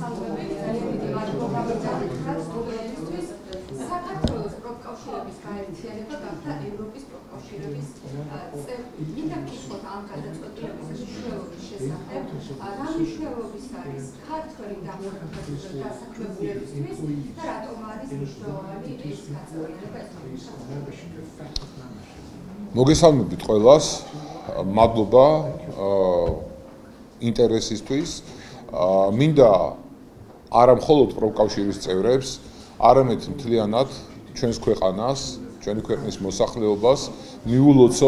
მოგესალმებით, ძალიან დიდი მადლობა გაგზავნით სტუდენტისთვის. საქართველოს პროფკავშირების გაერთიანება გახდა ევროპის პროფკავშირების წევრი. მინდა გითხრათ ამ გადაწყვეტილების მნიშვნელობის შესახებ, რა მნიშვნელობის არის ქართველი დასაქმებულებისთვის და რატომ არის მნიშვნელოვანი ეს გაწევრიანება მოგესალმებით ყველას, მადლობა ინტერესისთვის. მინდა არა მხოლოდ პროფკავშირის წევრებს, არამედ მთლიანად ჩვენს ქვეყანას, ჩვენი ქვეყნის მოსახლეობას მიულოცო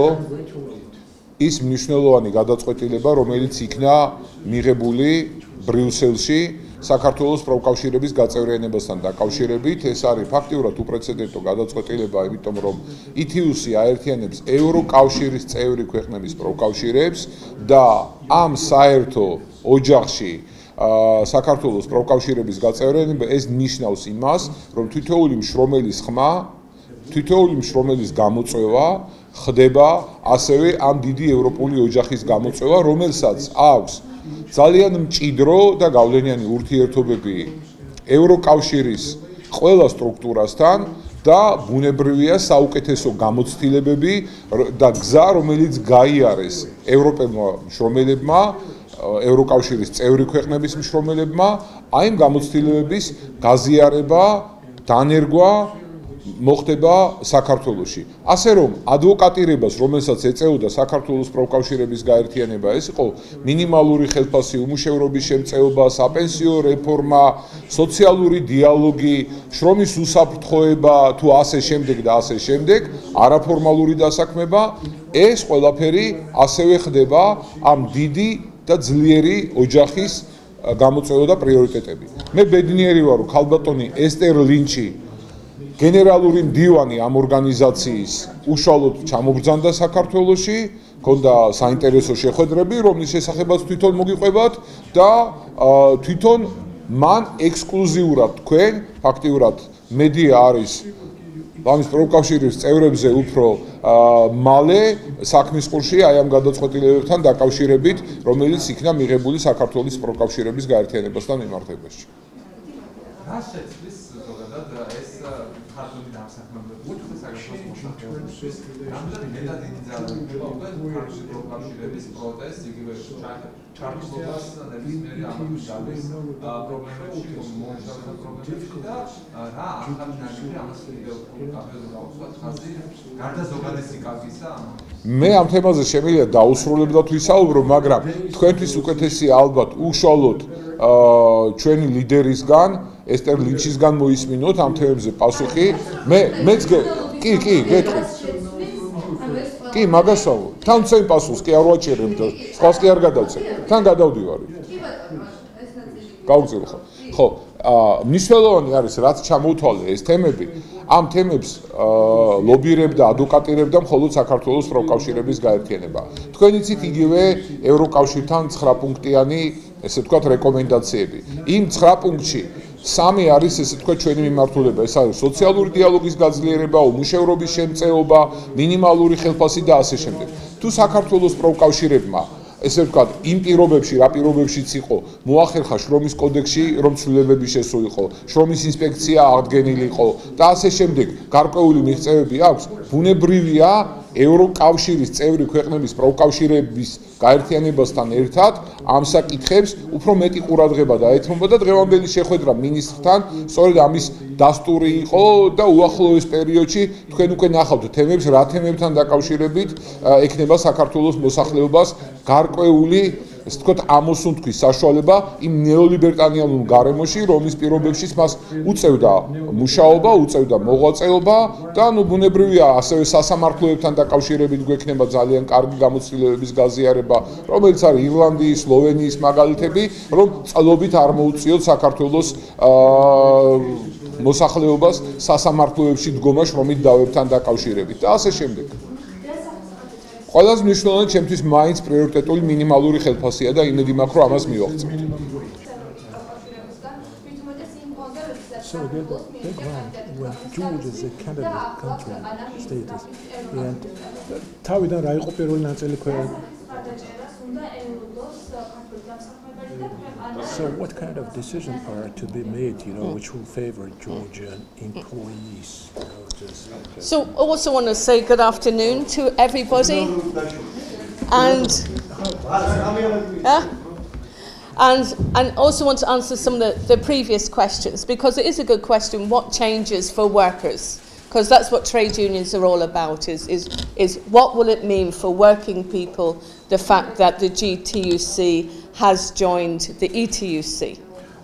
ის მნიშვნელოვანი გადაწყვეტილება, რომელიც იქნა მიღებული ბრიუსელში საქართველოს პროფკავშირების გაწევრიანებასთან დაკავშირებით. ეს არის ფაქტიურად უპრეცედენტო გადაწყვეტილება, იმიტომ რომ ითიუსი აერთიანებს ევროკავშირის წევრი ქვეყნების პროფკავშირებს და ამ საერთო ოჯახში საქართველოს პროფკავშირების გაწევრიანება ეს ნიშნავს იმას, რომ თითოეული მშრომელის ხმა, თითოეული მშრომელის გამოწვევა ხდება ასევე ამ დიდი ევროპული ოჯახის გამოწვევა, რომელსაც აქვს ძალიან მჭიდრო და გავლენიანი ურთიერთობები ევროკავშირის ყველა სტრუქტურასთან და ბუნებრივია საუკეთესო გამოცდილებები და გზა, რომელიც გაიარეს ევროპელმა მშრომელებმა, ევროკავშირის წევრი ქვეყნების მშრომელებმა, აი ამ გამოცდილებების გაზიარება, დანერგვა მოხდება საქართველოში. ასე რომ ადვოკატირებას, რომელსაც ეწეოდა საქართველოს პროფკავშირების გაერთიანება, ეს იყო მინიმალური ხელფასი, უმუშევრობის შემწეობა, საპენსიო რეფორმა, სოციალური დიალოგი, შრომის უსაფრთხოება, თუ ასე შემდეგ და ასე შემდეგ, არაფორმალური დასაქმება, ეს ყველაფერი ასევე ხდება ამ დიდი და ძლიერი ოჯახის გამოწვევა და პრიორიტეტები. მე ბედნიერი ვარ, რომ ქალბატონი ესტერ ლინჩი გენერალური მდივანი ამ ორგანიზაციის უშუალოდ ჩამობრძანდა საქართველოში, ჰქონდა საინტერესო შეხვედრები, რომლის შესახებაც თვითონ მოგიყვებათ და თვითონ მან ექსკლუზიურად თქვენ, ფაქტიურად მედია არის ამის პროფკავშირის წევრებზე უფრო მალე საქმის ყურში აი ამ გადაწყვეტილებებთან დაკავშირებით, რომელიც იქნა მიღებული საქართველოს პროფკავშირების გაერთიანებასთან მიმართებაში. რა შეცვლის ზოგადად ეს ქართული დამსახურებული საქართველოს მოსახლეობისთვის რამდენი მეტად დიდი ძალა უნდა ქართული პროფკავშირების პროტესტ იგივე ჩართულობას ნებისმიერი ამბის პრობლემებში მომხდარა პრობლემებში და რა ახალგაზრდები ამას კაფეზე ხაზი გარდა ზოგადად კაფისა მე ამ თემაზე შემიძლია დაუსრულებლად ვისაუბრო, მაგრამ თქვენთვის უკეთესი ალბათ უშუალოდ ჩვენი ლიდერისგან ესტერ ლინჩისგან მოისმინოთ ამ თემებზე პასუხი. მეც კი გეტყვით. კი, მაგასაუბრო. თან წენ პასუხს კი არ ვაჭერებ და სხვას კი არ გადავწერ. თან გადავდივარით. გავგზავნე ხო? ხო, მნიშვნელოვანი არის რაც ჩამოვთვალე ეს თემები. ამ თემებს ლობირებდა, ადვოკატირებდა მხოლოდ საქართველოს პროფკავშირების გაერთიანება. თქვენ იცით იგივე ევროკავშირთან 9 პუნქტიანი, ესე ვთქვათ, რეკომენდაციები. იმ 9 პუნქტში 3 არის ესე ვთქვათ ჩვენი მიმართულება, ეს არის სოციალური დიალოგის გაძლიერება, უმუშევრობის შემწეობა, მინიმალური ხელფასი და ასე შემდეგ. თუ საქართველოს პროფკავშირებმა ესე ვთქვათ, იმ პირობებში, რა პირობებშიც იყო, მოახერხა შრომის კოდექსში, რომ ცვლილებები შესულიყო, შრომის ინსპექცია აღდგენილი იყო და ასე შემდეგ, გარკვეული მიღწევები აქვს, ბუნებრივია ევროკავშირის წევრი ქვეყნების პროფკავშირების გაერთიანებასთან ერთად ამ საკითხებს უფრო მეტი ყურადღება დაეთმობა და დღევანდელი შეხვედრა მინისტრთან სწორედ ამის დასტური იყო და უახლოეს პერიოდში თქვენ უკვე ნახავთ თემებს, რა თემებთან დაკავშირებით ექნება საქართველოს მოსახლეობას გარკვეული ესე ვთქვათ, ამოსუნთქვის საშუალება იმ ნეოლიბერტანიალურ გარემოში, რომლის პირობებშიც მას უწევდა მუშაობა, უწევდა მოღვაწეობა და ბუნებრივია ასევე სასამართლოებთან დაკავშირებით გვექნება ძალიან კარგი გამოცდილებების გაზიარება, რომელიც არის ირლანდიის, სლოვენიის მაგალითები, რომ წყალობით არ მოუწიოთ საქართველოს მოსახლეობას სასამართლოებში დგომა შრომით დავებთან დაკავშირებით და ასე შემდეგ. ყველაზე მნიშვნელოვანი ჩემთვის მაინც პრიორიტეტული მინიმალური ხელფასია და იმედი მაქვს, რომ ამას მივაღწევთ. So the background when Georgia is a candidate country status and თავიდან რა იყო პირველი ნაწილი So what kind of decisions are to be made, which will favor Georgian employees? So I also want to say good afternoon to everybody. And also want to answer some of the previous questions, because it is a good question, what changes for workers? Because that's what trade unions are all about, is what will it mean for working people, the fact that the GTUC has joined the ETUC?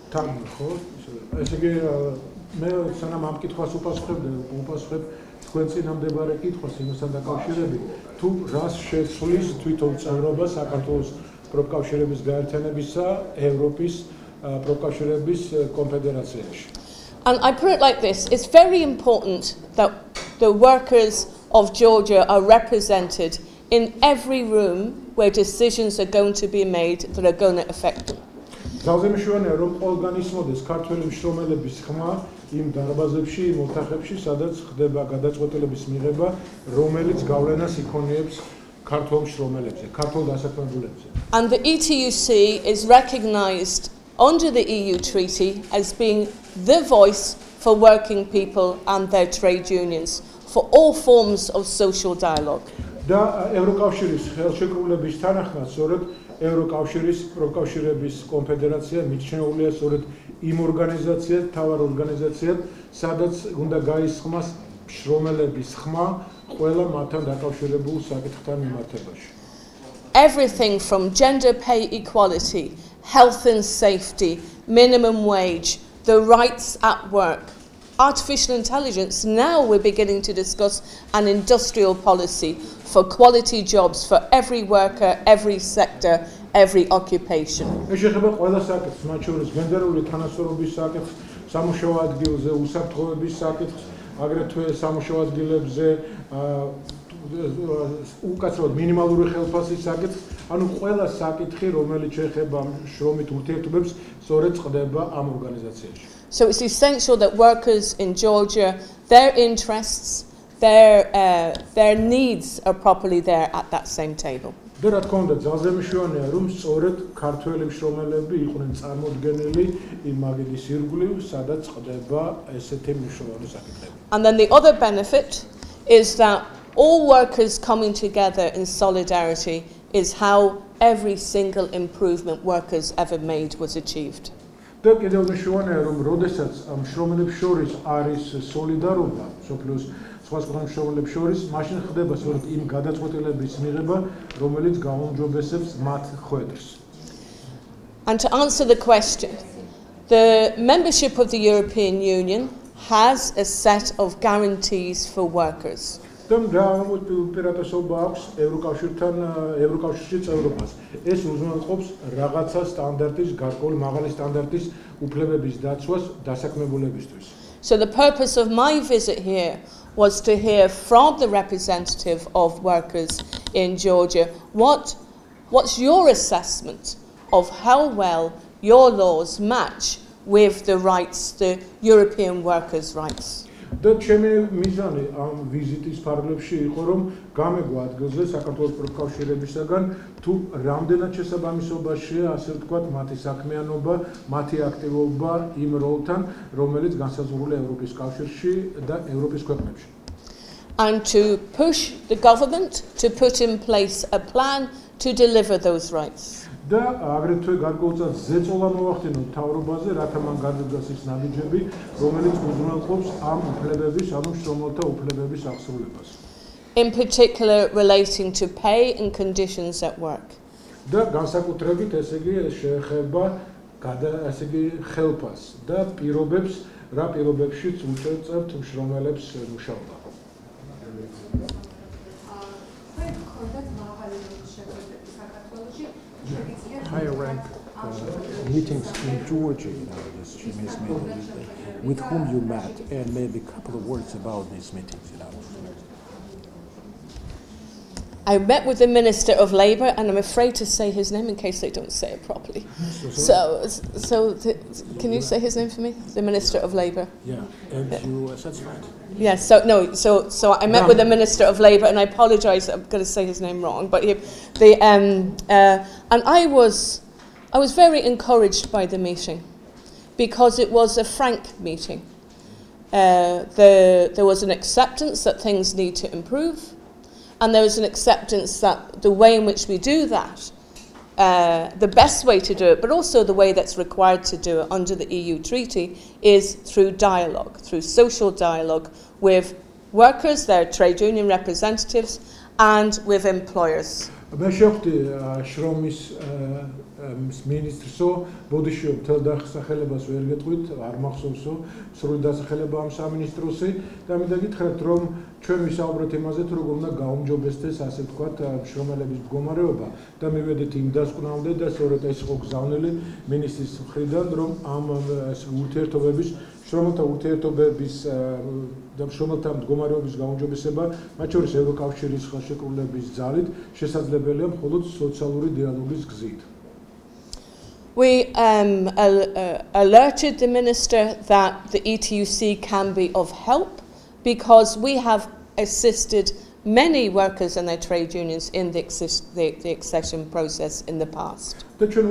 And I put it like this, it's very important that the workers of Georgia are represented in every room where decisions are going to be made that are going to affect them. And the ETUC is recognized under the EU treaty as being the voice for working people and their trade unions for all forms of social dialogue. Everything from gender pay equality, health and safety, minimum wage, the rights at work, artificial intelligence. Now we're beginning to discuss an industrial policy for quality jobs for every worker, every sector, every occupation. So it's essential that workers in Georgia, their interests, their needs are properly there at that same table. And then the other benefit is that all workers coming together in solidarity is how every single improvement workers ever made was achieved. And to answer the question, the membership of the European Union has a set of guarantees for workers. So the purpose of my visit here was to hear from the representative of workers in Georgia what's your assessment of how well your laws match with the rights, the European workers' rights. და ჩემი მიზანი ამ ვიზიტის ფარგლებში იყო რომ გამეგო ადგილზე საქართველოს პროფკავშირებისაგან თუ რამდენად შესაბამისობაშია ასე ვთქვათ მათი საქმიანობა, მათი აქტივობა იმ როლთან, რომელიც განსაზღვრულია ევროპის კავშირში და ევროპის ქვეყნებში. And to push the government to put in place a plan to deliver those rights. და აგრეთვე გარკვეულწილად ზეწოლა მოახდინო მთავრობაზე, რათა მან გადადგას ის ნაბიჯები, რომელიც უზრუნველყოფს ამ უფლებების, ანუ შრომელთა უფლებების აღსრულებას. In particular relating to pay and conditions at work. და განსაკუთრებით ესე იგი შეეხება ესე იგი ხელფას და პირობებს, რა პირობებშიც უწევთ მშრომელებს მუშაობა. Higher rank meetings in Georgia, with whom you met, and maybe a couple of words about these meetings. I met with the Minister of Labour, and I'm afraid to say his name in case they don't say it properly. Can you say his name for me? The Minister of Labour. Yeah, and you satisfied? Yes. So I met with the Minister of Labour, and I apologise. I'm going to say his name wrong, but and I was I was very encouraged by the meeting because it was a frank meeting. There was an acceptance that things need to improve, and there was an acceptance that the way in which we do that, the best way to do it, but also the way that's required to do it under the EU treaty, is through dialogue, through social dialogue with workers, their trade union representatives, and with employers. Ministrso, ბოდიშიო მთელ დასახელებას ვერ გეტყვით, არ მახსოვსო, სრული დასახელება ამ სამინისტროსი და მინდა გითხრათ, რომ ჩვენ ვისაუბრეთ იმაზე, თუ როგორ უნდა გაუმჯობესდეს, ასე ვთქვათ, შრომელების მდგომარეობა და მივედით იმ დასკვნამდე და სწორედ ეს იყო გზავნილი მინისტრის მხრიდან, რომ ამ ურთიერთობების შრომელთა ურთიერთობების და შრომელთა მდგომარეობის გაუმჯობესება, მათ შორის ევროკავშირის ხელშეკრულების ძალით შესაძლებელია მხოლოდ სოციალური დიალოგის გზით. We alerted the minister that the ETUC can be of help because we have assisted many workers and their trade unions in the accession process in the past.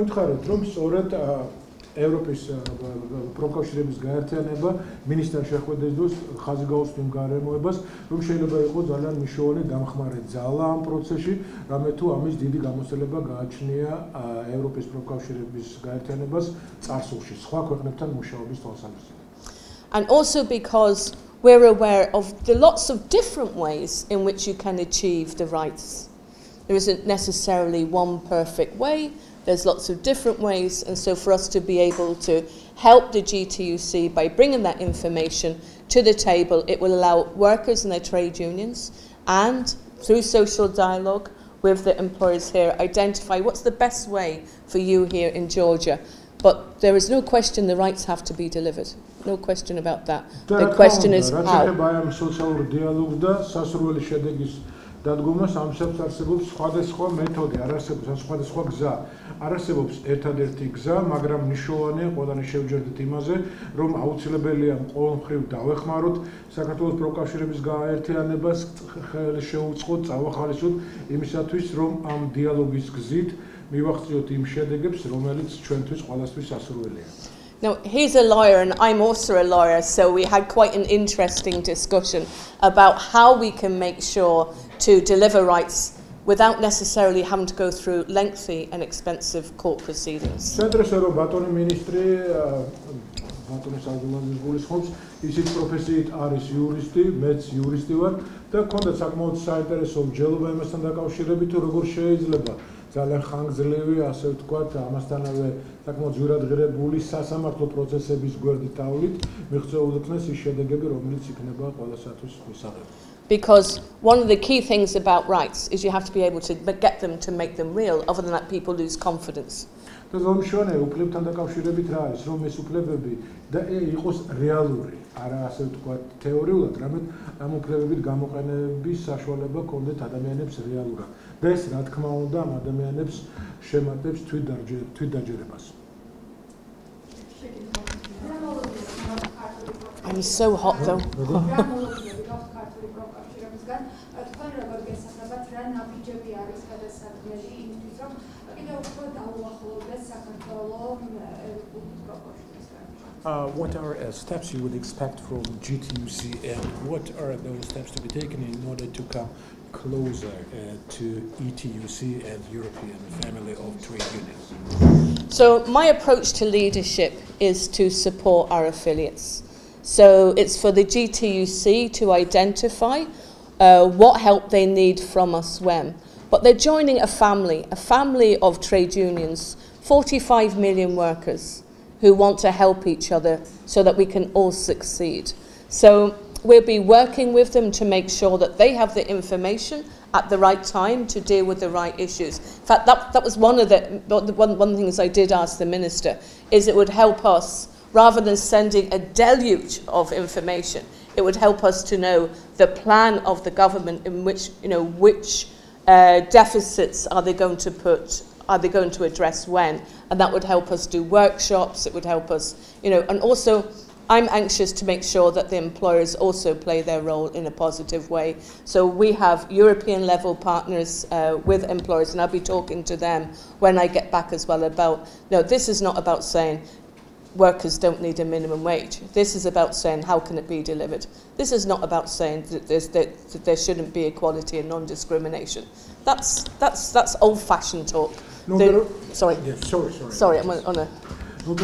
Ევროპის პროკავშირების გაერთიანება მინისტრთან შეხვედრის დროს ხაზი გაუსვით გარემოებას, რომ შეიძლება იყოს ძალიან მნიშვნელოვანი დამხმარე ძალა ამ პროცესში, რამე თუ ამის დიდი გამოცდილება გააჩნია ევროპის პროკავშირების გაერთიანებას წარსულში, სხვა ქვეყნებთან მუშაობის თვალსაზრისით. And also because we're aware of the lots of different ways in which you can achieve the rights. There isn't necessarily one perfect way. There's lots of different ways, and so for us to be able to help the GTUC by bringing that information to the table, it will allow workers and their trade unions, and through social dialogue with the employers here, identify what's the best way for you here in Georgia. But there is no question the rights have to be delivered. No question about that. The question is how. დადგომას ამჟამად არსებობს სხვადასხვა მეთოდი, არ არსებობს სხვადასხვა გზა. არ არსებობს ერთადერთი გზა, მაგრამ მნიშვნელოვანია ყველანი შევჯერდეთ იმაზე, რომ აუცილებელია ყოველმხრივ დავეხმაროთ საქართველოს პროკავშირების გაერთიანებას, შეუწყოთ, წავახალისოთ იმისათვის, რომ ამ დიალოგის გზით მივახციოთ იმ შედეგებს, რომელიც ჩვენთვის ყველასთვის სასურველია. Now, he's a lawyer and I'm also a lawyer, so we had quite an interesting discussion about how we can make sure to deliver rights without necessarily having to go through lengthy and expensive court proceedings. ისიც პროფესიით არის იურისტი, მეც იურისტი ვარ და მქონდა საკმაოდ საინტერესო მსჯელობა იმასთან დაკავშირებით, თუ როგორ შეიძლება ძალიან ხანგრძლივი, ასე ვთქვათ, ამასთანავე საკმაოდ ძვირადღირებული სასამართლო პროცესების გვერდით თავლით მიღწეულიყნეს ის შედეგები, რომელიც იქნება ყველასათვის მისაღები. Because one of the key things about rights is you have to be able to get them to make them real, other than that people lose confidence. და ზომშონე უფლებთან დაკავშირებით რა არის, რომ ეს უფლებები და იყოს რეალური, არა ასე ვთქვათ თეორიულად, რამედ ამ უფლებებით გამოყენების საშუალება გქონდეთ ადამიანებს რეალურად. და ეს რა თქმა უნდა ამ ადამიანებს შემატებს თვითდაჯერებას. I'm so hot though. What are steps you would expect from GTUC, and what are those steps to be taken in order to come closer to ETUC and European family of trade unions? So my approach to leadership is to support our affiliates. So it's for the GTUC to identify what help they need from us when. But they're joining a family of trade unions, 45 million workers who want to help each other so that we can all succeed. So we'll be working with them to make sure that they have the information at the right time to deal with the right issues. In fact, that was one of the things I did ask the minister, is it would help us, rather than sending a deluge of information, it would help us to know the plan of the government in which, which deficits are they going to address when, and that would help us do workshops, it would help us, and also I'm anxious to make sure that the employers also play their role in a positive way. So we have European level partners with employers, and I'll be talking to them when I get back as well about, no, this is not about saying workers don't need a minimum wage. This is about saying how can it be delivered. This is not about saying that there shouldn't be equality and non-discrimination. That's old-fashioned talk. No, sorry. Yes, sorry, I'm on a... No,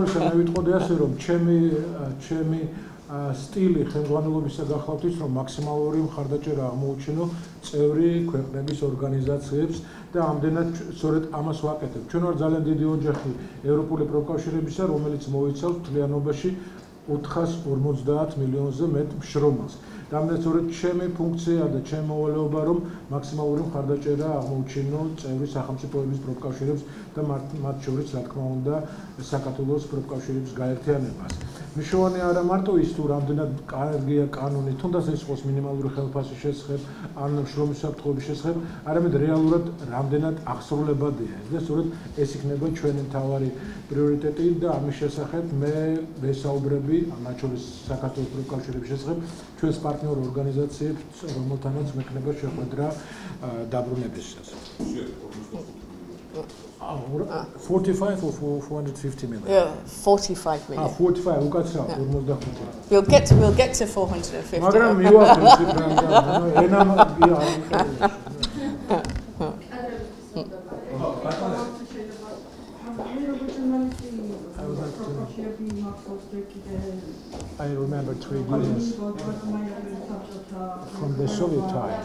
სტილი ხელმძღვანელობისა გახლავთ რომ მაქსიმალური მხარდაჭერა აღმოუჩინო წევრი ქვეყნების ორგანიზაციებს და ამდენად სწორედ ამას ვაკეთებ. ჩვენ ვარ ძალიან დიდი ოჯახი ევროპული პროფკავშირებისა, რომელიც მოიცავს მთლიანობაში 450 მილიონზე მეტ მშრომელს. და ამდენად სწორედ ჩემი ფუნქცია და ჩემი მოვალეობა რომ მაქსიმალური მხარდაჭერა აღმოუჩინო წევრი სახელმწიფოების პროფკავშირებს და მათ შორის რა თქმა უნდა საქართველოს პროფკავშირების გაერთიანებას. Მიშოვანი არა მარტო ის თუ რამდენად კარგია კანონი, თუნდაც ეს იყოს მინიმალური ხელფასის შესახებ, ან შრომის საფრთხეების შესახებ, არამედ რეალურად რამდენად აღსრულებადია. და სწორედ ეს იქნება ჩვენი მთავარი პრიორიტეტი და ამის შესახებ მე ვესაუბრები, მათ შორის საქართველოს პროფკავშირების შესახებ, ჩვენს პარტნიორ ორგანიზაციებს, რომელთანაც მექნება შეხვედრა დაბრუნებისას. 45 or 450 million? Yeah, 45 million. 45, ukatsa, We'll get to 450. მაგრამ მივახერხებ რა, ენამ I remember trade unions from the Soviet time,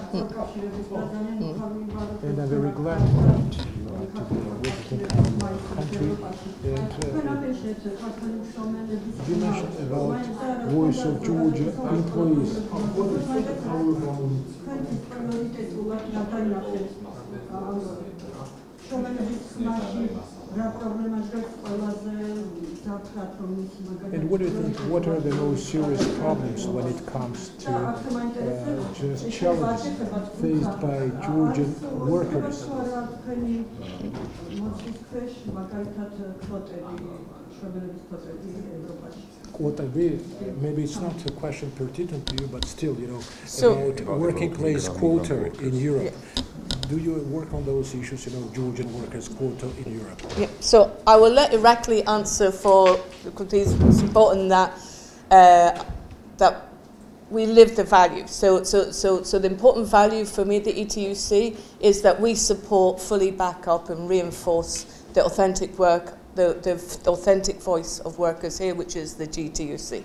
and I'm very glad that you are to be working in my country. And you mentioned about Voice of Georgia employees. And what do you think, what are the most serious problems when it comes to just challenges faced by Georgian workers? Maybe it's not a question pertinent to you, but still, about working place quota in Europe. Do you work on those issues, Georgian workers' quota in Europe? Yeah. So I will let Irakli answer because it's important that we live the value. So the important value for me, the ETUC, is that we support, fully back up and reinforce the authentic work, the authentic voice of workers here, which is the GTUC.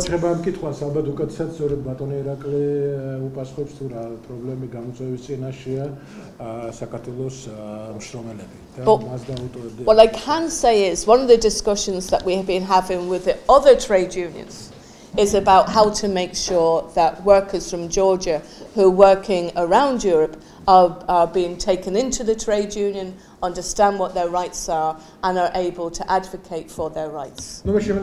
What I can say is one of the discussions that we have been having with the other trade unions is about how to make sure that workers from Georgia who are working around Europe are being taken into the trade union, understand what their rights are, and are able to advocate for their rights.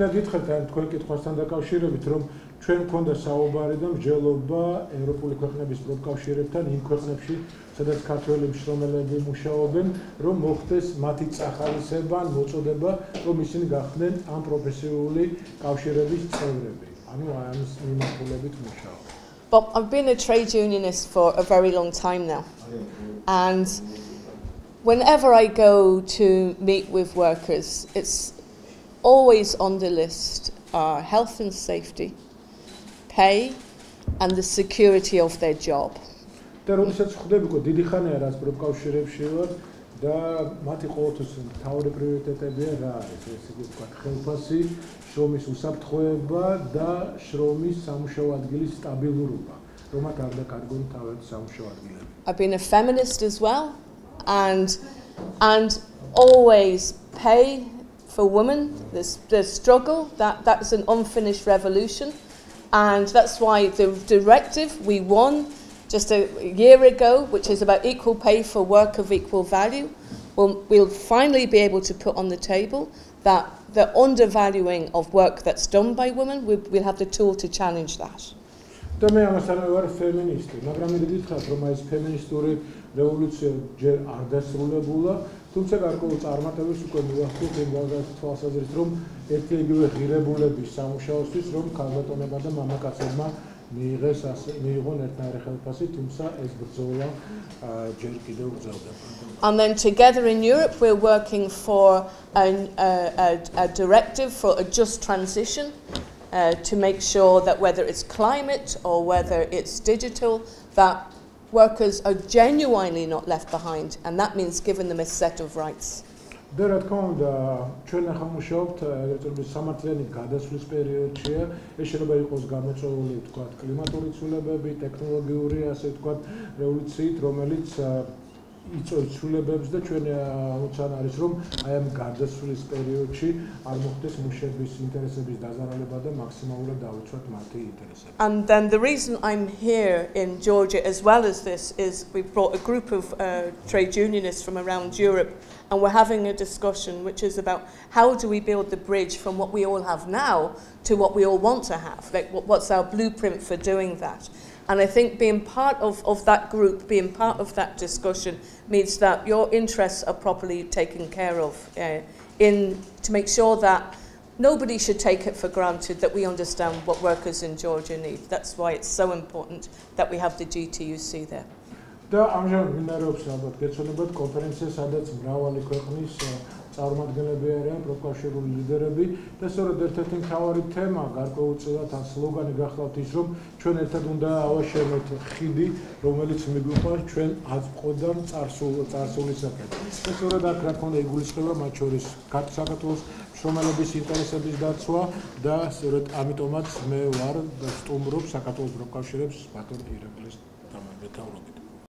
ჩვენ მქონდა საუბარი და მსჯელობა ევროპული ქვეყნების პროფკავშირებთან იმ ქვეყნებში, სადაც ქართველი მშრომელები მუშაობენ, რომ მოხდეს მათი წახალისება, მოწოდება, რომ ისინი გახდნენ ამ პროფესიული კავშირების წევრები. ანუ ამის მიმართულებით მუშაობ. But I've been a trade unionist for a very long time now. And whenever I go to meet with workers, it's always on the list are health and safety, pay, and the security of their job. და როდესაც ხვდები, დიდი ხანია რაც პროფკავშირებში ვარ და მათი ყოველთვის მთავარი პრიორიტეტებია რა არის, ესე იგი ვთქვათ, ხელფასი, შრომის უსაფრთხოება და შრომის სამუშაო ადგილის სტაბილურობა, რომ მათ არ დაკარგონ თავად სამუშაო ადგილები. I've been a feminist as well, and always pay for women, the struggle, that's an unfinished revolution. And that's why the directive we won just a year ago, which is about equal pay for work of equal value, we'll finally be able to put on the table that the undervaluing of work that's done by women, we'll have the tool to challenge that. და მე ამასთანავე ვარ ფემინისტი, მაგრამ მე გითხრათ, რომ ეს ფემინისტური რევოლუცია ჯერ არ დასრულებულა, თუმცა გარკვეულ წარმატებებს უკვე მივახციეთ იმ თვალსაზრისით, რომ ერთი იგივე ღირებულების სამუშაოსთვის, რომ ქალბატონებმა და მამაკაცებმა მიიღონ ერთნაირი ხელფასი, თუმცა ეს ბრძოლა ჯერ კიდევ გრძელდება. And then together in Europe we're working for a directive for a just transition to make sure that whether it's climate or whether it's digital, that workers are genuinely not left behind, and that means giving them a set of rights. და რა თქმა უნდა, ჩვენ ახლა მუშაობთ ეგრეთ სამართლიანი გადასვლის პერიოდშია. ეს შეიძლება იყოს გამოწვეული, თქვათ, კლიმატური ცვლილებები, ტექნოლოგიური, ასე ვთქვათ, რევოლუციით, რომელიც იწვევს ცვლილებებს და ჩვენ ამოცან არის, რომ აი ამ გადასვლის პერიოდში არ მოხდეს მუშების ინტერესების დაზარალება და მაქსიმალურად დავუცვათ მათი ინტერესები. And then the reason I'm here in Georgia as well as this is we've brought a group of trade unionists from around Europe, and we're having a discussion which is about how do we build the bridge from what we all have now to what we all want to have, like what's our blueprint for doing that. And I think being part of that group, being part of that discussion means that your interests are properly taken care of to make sure that nobody should take it for granted that we understand what workers in Georgia need. That's why it's so important that we have the GTUC there. და ამჟამად მინარევს ალბათ გეცნობათ კონფერენცია, სადაც მრავალი ქვეყნის წარმომადგენლები არიან, პროფკავშირული ლიდერები და სწორედ ერთ-ერთი მთავარი თემა გარკვეულწილად ან სლოგანი გახლავთ ის, რომ ჩვენ ერთად უნდა ავაშენოთ ხიდი, რომელიც მიგვიყვანს ჩვენ აწმყოდან წარსულისაკენ. და სწორედ აქ რა თქმა უნდა იგულისხმება მათ შორის საქართველოს მშრომელების ინტერესების დაცვა და სწორედ ამიტომაც მე ვარ და სტუმრობ საქართველოს პროფკავშირებს ბატონ ირაკლის მეთაურობით.